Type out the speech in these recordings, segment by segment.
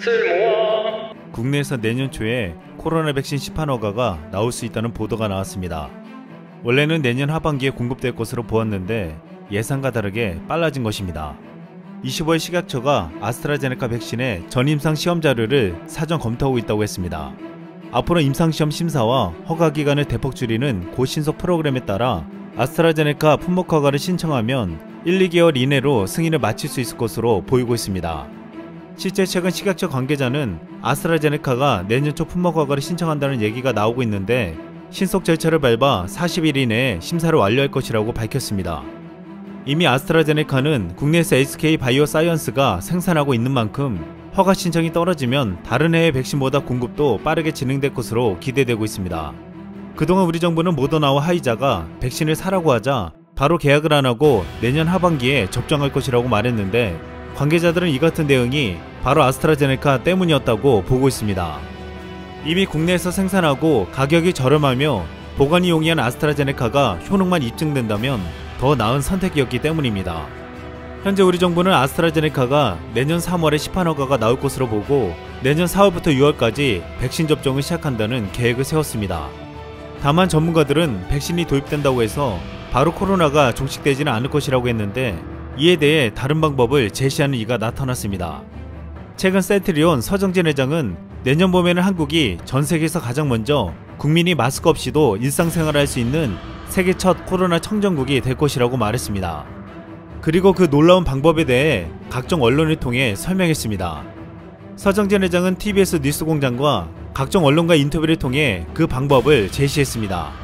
쓸모와 국내에서 내년 초에 코로나 백신 시판 허가가 나올 수 있다는 보도가 나왔습니다. 원래는 내년 하반기에 공급될 것으로 보았는데 예상과 다르게 빨라진 것입니다. 25일 식약처가 아스트라제네카 백신의 전임상 시험 자료를 사전 검토하고 있다고 했습니다. 앞으로 임상시험 심사와 허가 기간을 대폭 줄이는 고신속 프로그램에 따라 아스트라제네카 품목 허가를 신청하면 1, 2개월 이내로 승인을 마칠 수 있을 것으로 보이고 있습니다. 실제 최근 식약처 관계자는 아스트라제네카가 내년 초 품목 허가를 신청한다는 얘기가 나오고 있는데 신속 절차를 밟아 40일 이내에 심사를 완료할 것이라고 밝혔습니다. 이미 아스트라제네카는 국내에서 SK바이오사이언스가 생산하고 있는 만큼 허가 신청이 떨어지면 다른 해의 백신보다 공급도 빠르게 진행될 것으로 기대되고 있습니다. 그동안 우리 정부는 모더나와 화이자가 백신을 사라고 하자 바로 계약을 안 하고 내년 하반기에 접종할 것이라고 말했는데 관계자들은 이 같은 대응이 바로 아스트라제네카 때문이었다고 보고 있습니다. 이미 국내에서 생산하고 가격이 저렴하며 보관이 용이한 아스트라제네카가 효능만 입증된다면 더 나은 선택이었기 때문입니다. 현재 우리 정부는 아스트라제네카가 내년 3월에 시판 허가가 나올 것으로 보고 내년 4월부터 6월까지 백신 접종을 시작한다는 계획을 세웠습니다. 다만 전문가들은 백신이 도입된다고 해서 바로 코로나가 종식되지는 않을 것이라고 했는데 이에 대해 다른 방법을 제시하는 이가 나타났습니다. 최근 세트리온 서정진 회장은 내년 봄에는 한국이 전 세계에서 가장 먼저 국민이 마스크 없이도 일상생활을 할 수 있는 세계 첫 코로나 청정국이 될 것이라고 말했습니다. 그리고 그 놀라운 방법에 대해 각종 언론을 통해 설명했습니다. 서정진 회장은 TBS 뉴스공장과 각종 언론과 인터뷰를 통해 그 방법을 제시했습니다.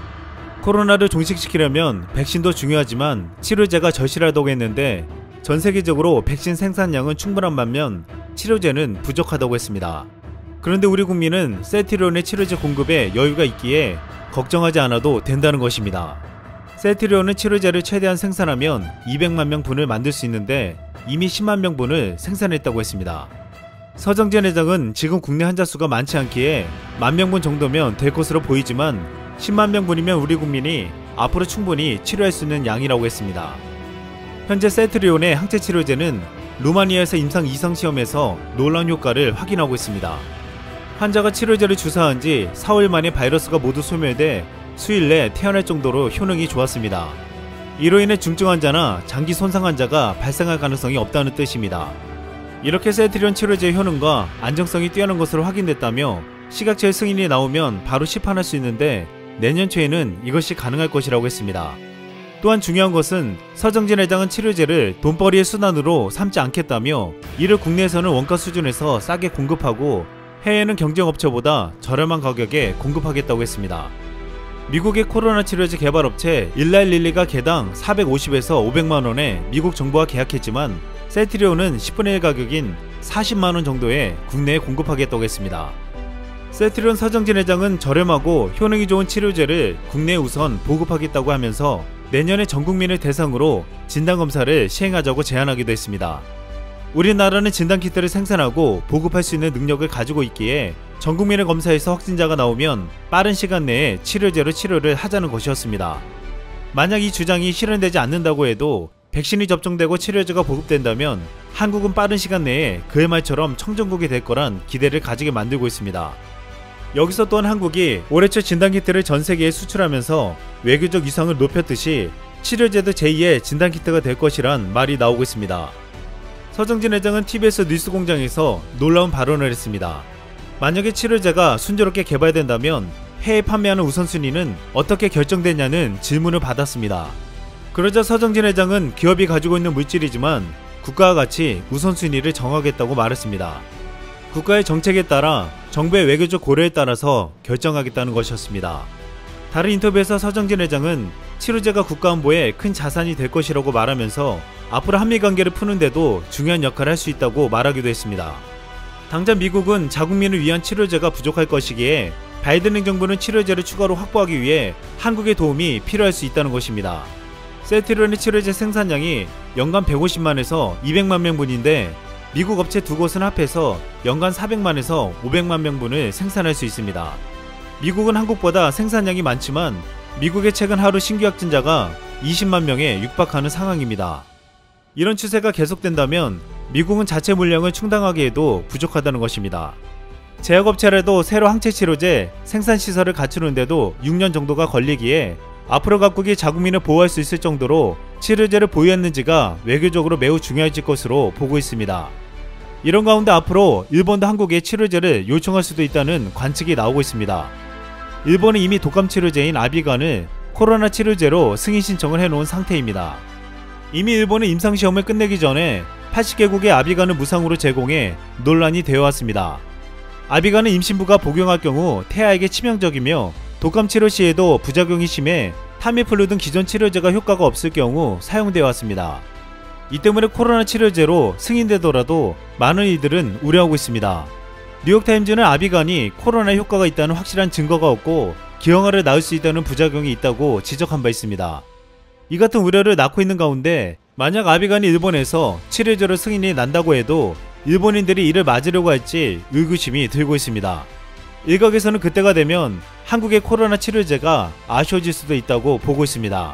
코로나를 종식시키려면 백신도 중요하지만 치료제가 절실하다고 했는데 전 세계적으로 백신 생산량은 충분한 반면 치료제는 부족하다고 했습니다. 그런데 우리 국민은 세트리온의 치료제 공급에 여유가 있기에 걱정하지 않아도 된다는 것입니다. 세트리온은 치료제를 최대한 생산하면 200만 명분을 만들 수 있는데 이미 10만 명분을 생산했다고 했습니다. 서정진 회장은 지금 국내 환자 수가 많지 않기에 10,000명분 정도면 될 것으로 보이지만 10만 명분이면 우리 국민이 앞으로 충분히 치료할 수 있는 양이라고 했습니다. 현재 세트리온의 항체 치료제는 루마니아에서 임상 2상 시험에서 놀라운 효과를 확인하고 있습니다. 환자가 치료제를 주사한 지 4일 만에 바이러스가 모두 소멸돼 수일 내 태어날 정도로 효능이 좋았습니다. 이로 인해 중증 환자나 장기 손상 환자가 발생할 가능성이 없다는 뜻입니다. 이렇게 세트리온 치료제의 효능과 안정성이 뛰어난 것으로 확인됐다며 식약처의 승인이 나오면 바로 시판할 수 있는데 내년 초에는 이것이 가능할 것이라고 했습니다. 또한 중요한 것은 서정진 회장은 치료제를 돈벌이의 수단으로 삼지 않겠다며 이를 국내에서는 원가 수준에서 싸게 공급하고 해외에는 경쟁업체보다 저렴한 가격에 공급하겠다고 했습니다. 미국의 코로나 치료제 개발업체 일라일릴리가 개당 450에서 500만원에 미국 정부와 계약했지만 세트리온은 10분의 1 가격인 40만원 정도에 국내에 공급하겠다고 했습니다. 세트리온 서정진 회장은 저렴하고 효능이 좋은 치료제를 국내에 우선 보급하겠다고 하면서 내년에 전 국민을 대상으로 진단검사를 시행하자고 제안하기도 했습니다. 우리나라는 진단키트를 생산하고 보급할 수 있는 능력을 가지고 있기에 전 국민의 검사에서 확진자가 나오면 빠른 시간 내에 치료제로 치료를 하자는 것이었습니다. 만약 이 주장이 실현되지 않는다고 해도 백신이 접종되고 치료제가 보급된다면 한국은 빠른 시간 내에 그의 말처럼 청정국이 될 거란 기대를 가지게 만들고 있습니다. 여기서 또한 한국이 올해 초 진단키트를 전 세계에 수출하면서 외교적 위상을 높였듯이 치료제도 제2의 진단키트가 될 것이란 말이 나오고 있습니다. 서정진 회장은 TBS 뉴스공장에서 놀라운 발언을 했습니다. 만약에 치료제가 순조롭게 개발된다면 해외 판매하는 우선순위는 어떻게 결정되냐는 질문을 받았습니다. 그러자 서정진 회장은 기업이 가지고 있는 물질이지만 국가와 같이 우선순위를 정하겠다고 말했습니다. 국가의 정책에 따라 정부의 외교적 고려에 따라서 결정하겠다는 것이었습니다. 다른 인터뷰에서 서정진 회장은 치료제가 국가안보에 큰 자산이 될 것이라고 말하면서 앞으로 한미관계를 푸는데도 중요한 역할을 할 수 있다고 말하기도 했습니다. 당장 미국은 자국민을 위한 치료제가 부족할 것이기에 바이든 행정부는 치료제를 추가로 확보하기 위해 한국의 도움이 필요할 수 있다는 것입니다. 세트리온의 치료제 생산량이 연간 150만에서 200만 명분인데 미국 업체 두 곳은 합해서 연간 400만에서 500만 명분을 생산할 수 있습니다. 미국은 한국보다 생산량이 많지만 미국의 최근 하루 신규 확진자가 20만 명에 육박하는 상황입니다. 이런 추세가 계속된다면 미국은 자체 물량을 충당하기에도 부족하다는 것입니다. 제약업체라도 새로 항체치료제 생산시설을 갖추는데도 6년 정도가 걸리기에 앞으로 각국이 자국민을 보호할 수 있을 정도로 치료제를 보유했는지가 외교적으로 매우 중요해질 것으로 보고 있습니다. 이런 가운데 앞으로 일본도 한국에 치료제를 요청할 수도 있다는 관측이 나오고 있습니다. 일본은 이미 독감 치료제인 아비간을 코로나 치료제로 승인 신청을 해놓은 상태입니다. 이미 일본은 임상시험을 끝내기 전에 80개국의 아비간을 무상으로 제공해 논란이 되어 왔습니다. 아비간은 임신부가 복용할 경우 태아에게 치명적이며 독감 치료 시에도 부작용이 심해 타미플루 등 기존 치료제가 효과가 없을 경우 사용되어 왔습니다. 이 때문에 코로나 치료제로 승인되더라도 많은 이들은 우려하고 있습니다. 뉴욕타임즈는 아비간이 코로나 효과가 있다는 확실한 증거가 없고 기형아를 낳을 수 있다는 부작용이 있다고 지적한 바 있습니다. 이 같은 우려를 낳고 있는 가운데 만약 아비간이 일본에서 치료제로 승인이 난다고 해도 일본인들이 이를 맞으려고 할지 의구심이 들고 있습니다. 일각에서는 그때가 되면 한국의 코로나 치료제가 아쉬워질 수도 있다고 보고 있습니다.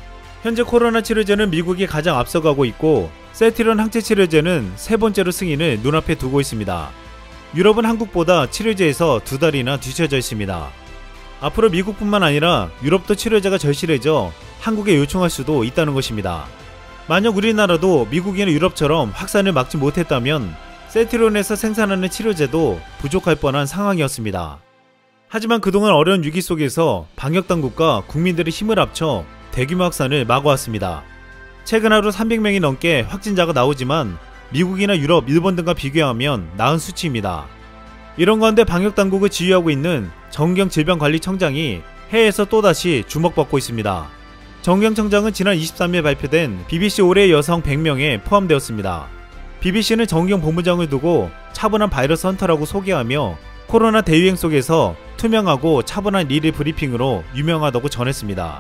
현재 코로나 치료제는 미국이 가장 앞서가고 있고 세티론 항체 치료제는 세 번째로 승인을 눈앞에 두고 있습니다. 유럽은 한국보다 치료제에서 2달이나 뒤처져 있습니다. 앞으로 미국뿐만 아니라 유럽도 치료제가 절실해져 한국에 요청할 수도 있다는 것입니다. 만약 우리나라도 미국이나 유럽처럼 확산을 막지 못했다면 세티론에서 생산하는 치료제도 부족할 뻔한 상황이었습니다. 하지만 그동안 어려운 위기 속에서 방역당국과 국민들의 힘을 합쳐 대규모 확산을 막아왔습니다. 최근 하루 300명이 넘게 확진자가 나오지만 미국이나 유럽, 일본 등과 비교하면 나은 수치입니다. 이런 가운데 방역당국을 지휘하고 있는 정경 질병관리청장이 해외에서 또다시 주목받고 있습니다. 정경 청장은 지난 23일 발표된 BBC 올해의 여성 100명에 포함되었습니다. BBC는 정경 본부장을 두고 차분한 바이러스 헌터라고 소개하며 코로나 대유행 속에서 투명하고 차분한 리드 브리핑으로 유명하다고 전했습니다.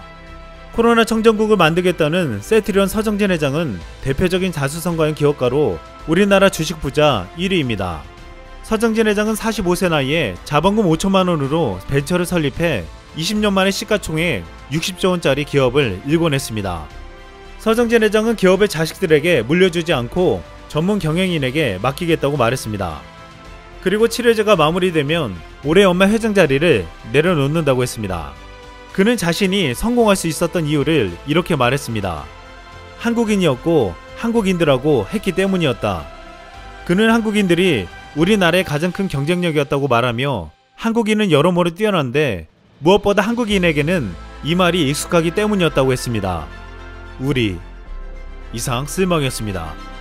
코로나 청정국을 만들겠다는 세트리온 서정진 회장은 대표적인 자수성가형 기업가로 우리나라 주식 부자 1위입니다. 서정진 회장은 45세 나이에 자본금 5천만 원으로 벤처를 설립해 20년 만에 시가총액 60조 원짜리 기업을 일궈냈습니다. 서정진 회장은 기업을 자식들에게 물려주지 않고 전문 경영인에게 맡기겠다고 말했습니다. 그리고 치료제가 마무리되면 올해 엄마 회장 자리를 내려놓는다고 했습니다. 그는 자신이 성공할 수 있었던 이유를 이렇게 말했습니다. 한국인이었고 한국인들하고 했기 때문이었다. 그는 한국인들이 우리나라의 가장 큰 경쟁력이었다고 말하며 한국인은 여러모로 뛰어난데 무엇보다 한국인에게는 이 말이 익숙하기 때문이었다고 했습니다. 우리 이상 쓸먹이었습니다.